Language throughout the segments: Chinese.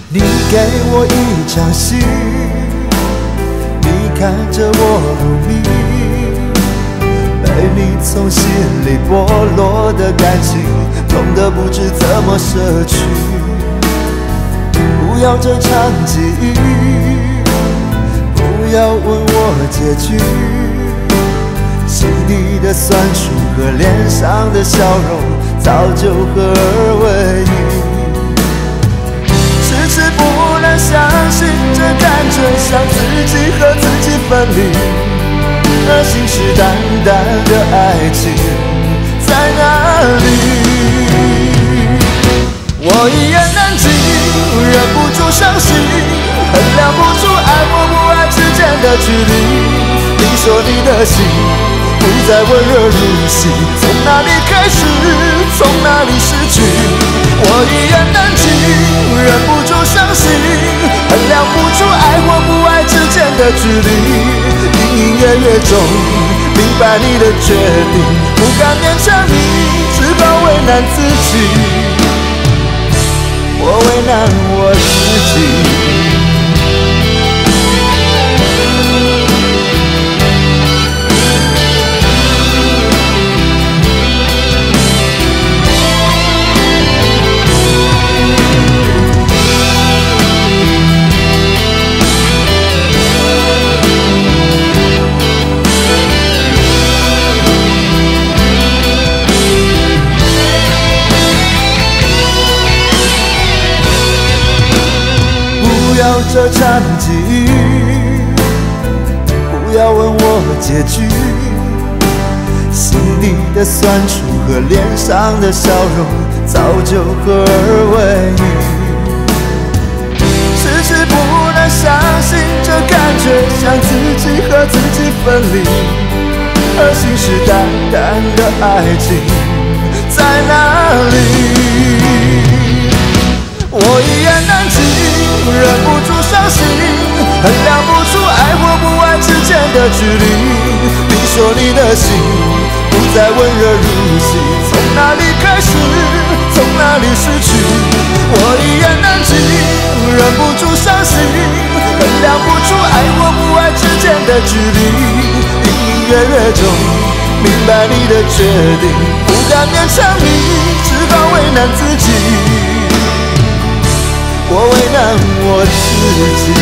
你给我一场戏，你看着我入迷，被你从心里剥落的感情，痛得不知怎么舍去。不要这场记忆，不要问我结局，心底的酸楚和脸上的笑容早就合二为一。迟迟不能相信，这感觉像自己和自己分离，而信誓旦旦的爱情在哪里？我一言难尽，忍不住伤心，衡量不出爱或不爱之间的距离。你说你的心不再温热如昔，从哪里开始，从哪里失去？我一言难尽，忍不住伤心，衡量不出爱或不爱之间的距离。隐隐约约中明白你的决定，不敢勉强你，只好为难自己。我为难我自己。不要这场记忆，不要问我结局，心底的酸楚和脸上的笑容早就合二为一。迟迟不能相信，这感觉像自己和自己分离，而信誓旦旦的爱情在哪里？我一言难尽，忍不住伤心，衡量不出爱或不爱之间的距离。你说你的心不再温热如昔，从哪里开始，从哪里失去？我一言难尽，忍不住伤心，衡量不出爱或不爱之间的距离。隐隐约约中明白你的决定，不敢勉强你，只好为难自己。我为难我自己。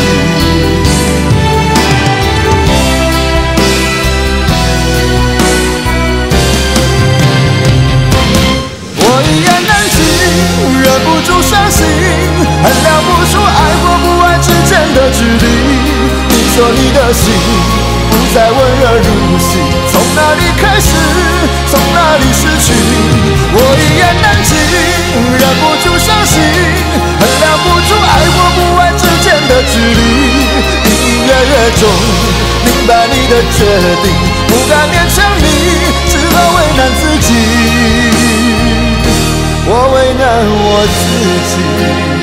我一言难尽，忍不住伤心，衡量不出爱或不爱之间的距离。你说你的心不再温热如昔，从哪里开始，从哪里失去？我一言难尽，忍不住伤心，衡量不出爱或不爱之间的距离。隐隐约约中明白你的决定，不敢勉强你，只好为难自己。我为难我自己。